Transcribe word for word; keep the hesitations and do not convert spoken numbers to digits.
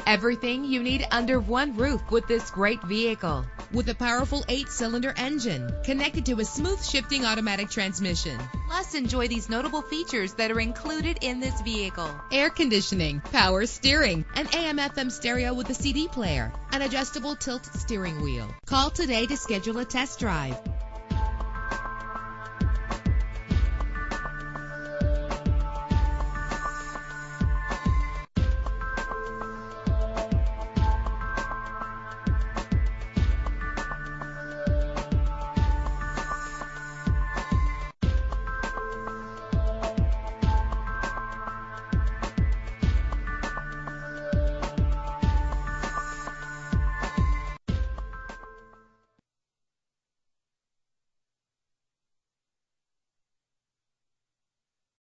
Everything you need under one roof with this great vehicle. With a powerful eight-cylinder engine connected to a smooth shifting automatic transmission. Plus, enjoy these notable features that are included in this vehicle: air conditioning, power steering, an A M F M stereo with a C D player, an adjustable tilt steering wheel. Call today to schedule a test drive.